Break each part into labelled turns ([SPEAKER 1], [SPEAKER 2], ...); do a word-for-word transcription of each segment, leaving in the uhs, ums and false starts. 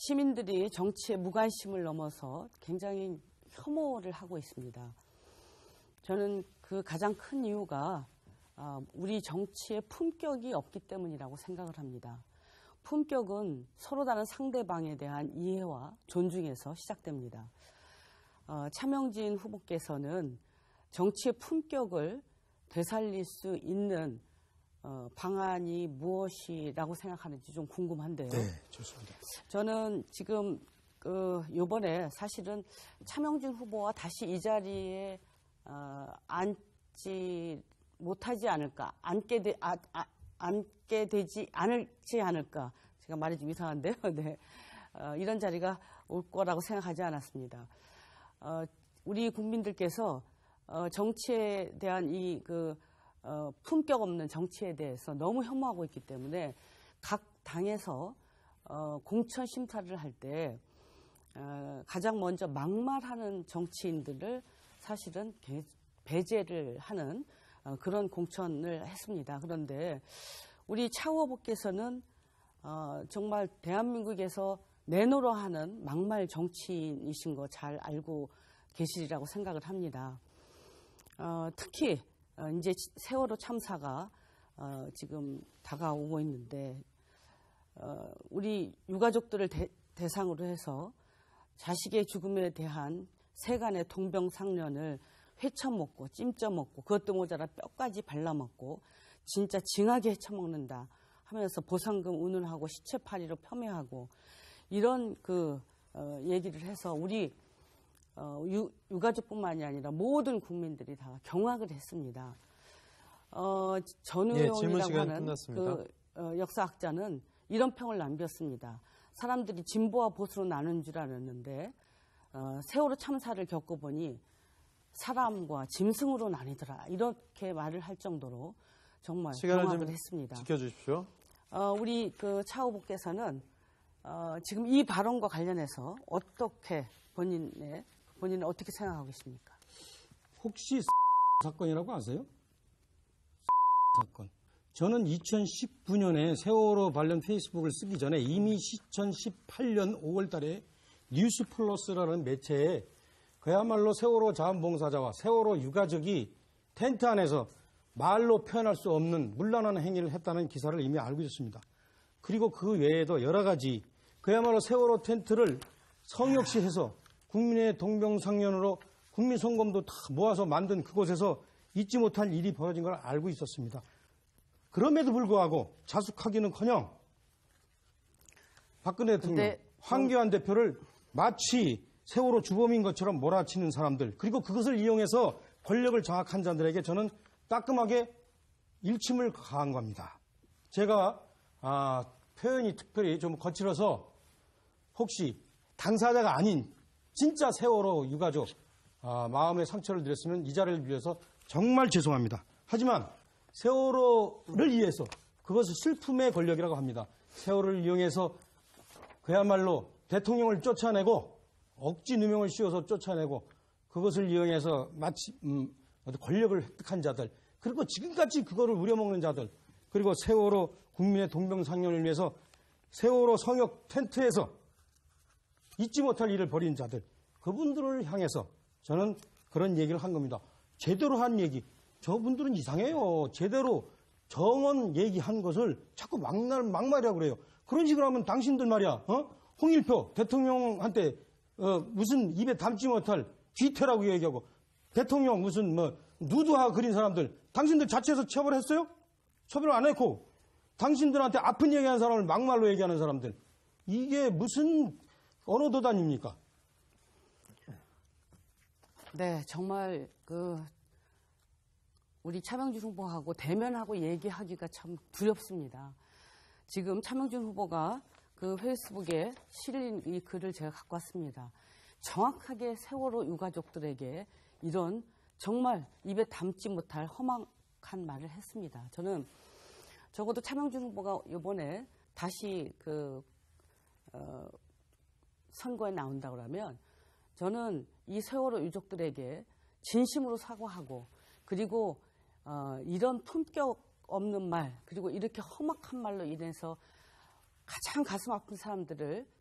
[SPEAKER 1] 시민들이 정치에 무관심을 넘어서 굉장히 혐오를 하고 있습니다. 저는 그 가장 큰 이유가 우리 정치에 품격이 없기 때문이라고 생각을 합니다. 품격은 서로 다른 상대방에 대한 이해와 존중에서 시작됩니다. 어, 차명진 후보께서는 정치의 품격을 되살릴 수 있는 어, 방안이 무엇이라고 생각하는지 좀 궁금한데요.
[SPEAKER 2] 네, 좋습니다.
[SPEAKER 1] 저는 지금 그 요번에 사실은 차명진 후보와 다시 이 자리에 어, 앉지 못하지 않을까, 앉게 되, 아, 아, 앉게 되지 않을지 않을까. 제가 말이 좀 이상한데요. 네, 어, 이런 자리가 올 거라고 생각하지 않았습니다. 어, 우리 국민들께서 어, 정치에 대한 이 그 어, 품격 없는 정치에 대해서 너무 혐오하고 있기 때문에 각 당에서 어, 공천 심사를 할 때 어, 가장 먼저 막말하는 정치인들을 사실은 개, 배제를 하는 어, 그런 공천을 했습니다. 그런데 우리 차 후보께서는 어, 정말 대한민국에서 내노러 하는 막말 정치인이신 거 잘 알고 계시리라고 생각을 합니다. 어, 특히 어, 이제 세월호 참사가 어, 지금 다가오고 있는데 어, 우리 유가족들을 대, 대상으로 해서 자식의 죽음에 대한 세간의 동병상련을 회쳐먹고 찜쪄먹고 그것도 모자라 뼈까지 발라먹고 진짜 징하게 헤쳐먹는다 하면서 보상금 운운하고 시체파리로 폄훼하고 이런 그 어, 얘기를 해서 우리 어, 유, 유가족뿐만이 아니라 모든 국민들이 다 경악을 했습니다. 어, 전우용이라고
[SPEAKER 2] 예,
[SPEAKER 1] 하는 그 어, 역사학자는 이런 평을 남겼습니다. 사람들이 진보와 보수로 나눈 줄 알았는데 어, 세월호 참사를 겪어보니 사람과 짐승으로 나뉘더라. 이렇게 말을 할 정도로 정말 경악을 했습니다.
[SPEAKER 2] 지켜주십시오.
[SPEAKER 1] 어, 우리 그 차 후보께서는 어, 지금 이 발언과 관련해서 어떻게 본인의 본인은 어떻게 생각하고 계십니까?
[SPEAKER 3] 혹시 사건이라고 아세요? 사건. 저는 이천십구 년에 세월호 관련 페이스북을 쓰기 전에 이미 이천십팔 년 오월 달에 뉴스 플러스라는 매체에 그야말로 세월호 자원봉사자와 세월호 유가족이 텐트 안에서 말로 표현할 수 없는 문란한 행위를 했다는 기사를 이미 알고 있었습니다. 그리고 그 외에도 여러 가지 그야말로 세월호 텐트를 성역시해서 국민의 동병상련으로 국민 송금도 다 모아서 만든 그곳에서 잊지 못할 일이 벌어진 걸 알고 있었습니다. 그럼에도 불구하고 자숙하기는커녕 박근혜 대통령,
[SPEAKER 1] 네.
[SPEAKER 3] 황교안 대표를 마치 세월호 주범인 것처럼 몰아치는 사람들, 그리고 그것을 이용해서 권력을 장악한 자들에게 저는 따끔하게 일침을 가한 겁니다. 제가 아, 표현이 특별히 좀 거칠어서 혹시 당사자가 아닌 진짜 세월호 유가족 아, 마음의 상처를 드렸으면 이 자리를 빌려서 정말 죄송합니다. 하지만 세월호를 위해서 그것을 슬픔의 권력이라고 합니다. 세월호를 이용해서 그야말로 대통령을 쫓아내고 억지 누명을 씌워서 쫓아내고 그것을 이용해서 마치 음, 권력을 획득한 자들, 그리고 지금까지 그거를 우려먹는 자들, 그리고 세월호 국민의 동병상련을 위해서 세월호 성역 텐트에서 잊지 못할 일을 벌인 자들, 그분들을 향해서 저는 그런 얘기를 한 겁니다. 제대로 한 얘기. 저분들은 이상해요. 제대로 정언 얘기한 것을 자꾸 막말, 막말이라고 그래요. 그런 식으로 하면 당신들 말이야, 어? 홍일표 대통령한테 어, 무슨 입에 담지 못할 뒤태라고 얘기하고, 대통령 무슨 뭐 누드화 그린 사람들 당신들 자체에서 처벌했어요? 처벌 안 했고, 당신들한테 아픈 얘기하는 사람을 막말로 얘기하는 사람들, 이게 무슨 어느 도단입니까?
[SPEAKER 1] 네, 정말 그 우리 차명진 후보하고 대면하고 얘기하기가 참 두렵습니다. 지금 차명진 후보가 그 페이스북에 실린 이 글을 제가 갖고 왔습니다. 정확하게 세월호 유가족들에게 이런 정말 입에 담지 못할 험악한 말을 했습니다. 저는 적어도 차명진 후보가 이번에 다시 그 어, 선거에 나온다고 하면 저는 이 세월호 유족들에게 진심으로 사과하고, 그리고 어, 이런 품격 없는 말, 그리고 이렇게 험악한 말로 인해서 가장 가슴 아픈 사람들을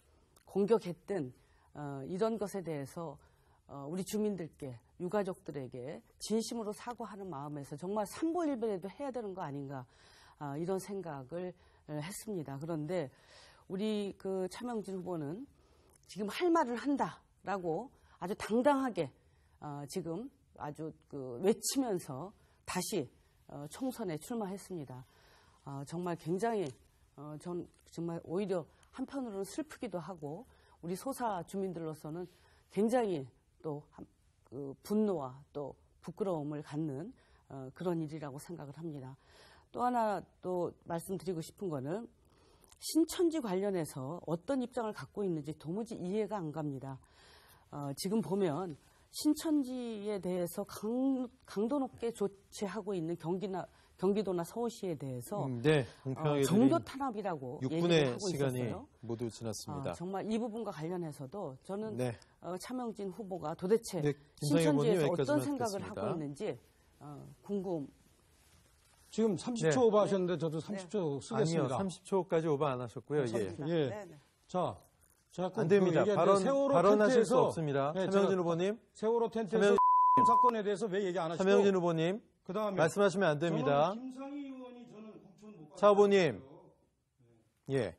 [SPEAKER 1] 공격했든 어, 이런 것에 대해서 어, 우리 주민들께 유가족들에게 진심으로 사과하는 마음에서 정말 삼보일배라도 해야 되는 거 아닌가 어, 이런 생각을 했습니다. 그런데 우리 그 차명진 후보는 지금 할 말을 한다라고 아주 당당하게 어, 지금 아주 그 외치면서 다시 어, 총선에 출마했습니다. 어, 정말 굉장히 어, 전 정말 오히려 한편으로는 슬프기도 하고 우리 소사 주민들로서는 굉장히 또 한, 그 분노와 또 부끄러움을 갖는 어, 그런 일이라고 생각을 합니다. 또 하나 또 말씀드리고 싶은 거는 신천지 관련해서 어떤 입장을 갖고 있는지 도무지 이해가 안 갑니다. 어, 지금 보면 신천지에 대해서 강, 강도 높게 조치하고 있는 경기나, 경기도나 서울시에 대해서
[SPEAKER 2] 음, 네,
[SPEAKER 1] 어,
[SPEAKER 2] 공평하게
[SPEAKER 1] 정도 탄압이라고
[SPEAKER 2] 육
[SPEAKER 1] 얘기를
[SPEAKER 2] 분의
[SPEAKER 1] 하고
[SPEAKER 2] 시간이
[SPEAKER 1] 있었어요.
[SPEAKER 2] 모두 지났습니다.
[SPEAKER 1] 어, 정말 이 부분과 관련해서도 저는
[SPEAKER 2] 네.
[SPEAKER 1] 어, 차명진 후보가 도대체
[SPEAKER 2] 네, 김상희 후보님
[SPEAKER 1] 신천지에서
[SPEAKER 2] 여기까지만
[SPEAKER 1] 어떤 생각을
[SPEAKER 2] 듣겠습니다.
[SPEAKER 1] 하고 있는지 어, 궁금.
[SPEAKER 3] 지금 삼십 초
[SPEAKER 2] 네.
[SPEAKER 3] 오버하셨는데 저도 삼십 초 쓰겠습니다.
[SPEAKER 2] 아니요, 삼십 초까지 오버 안 하셨고요. 예.
[SPEAKER 3] 예.
[SPEAKER 1] 네네.
[SPEAKER 3] 자, 자꾸
[SPEAKER 2] 안 됩니다.
[SPEAKER 3] 그 얘기하는데
[SPEAKER 2] 발언,
[SPEAKER 3] 세월호
[SPEAKER 2] 발언하실 수
[SPEAKER 3] 텐트에서-
[SPEAKER 2] 없습니다.
[SPEAKER 3] 네,
[SPEAKER 2] 차명진
[SPEAKER 3] 제가
[SPEAKER 2] 후보님,
[SPEAKER 3] 세월호 텐트에서
[SPEAKER 2] 차명-
[SPEAKER 3] 사건에 대해서 왜 얘기 안 하시고
[SPEAKER 2] 차명진 후보님,
[SPEAKER 3] 그다음에
[SPEAKER 2] 말씀하시면 안 됩니다.
[SPEAKER 3] 저는 김상희 의원이 저는 국회의원 못
[SPEAKER 2] 차 후보님,
[SPEAKER 3] 받았어요.
[SPEAKER 2] 예.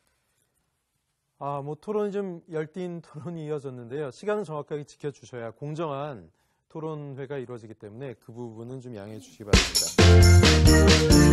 [SPEAKER 2] 아, 뭐 토론이 좀 열띤 토론이 이어졌는데요. 시간은 정확하게 지켜주셔야 공정한 토론회가 이루어지기 때문에 그 부분은 좀 양해해 주시기 바랍니다.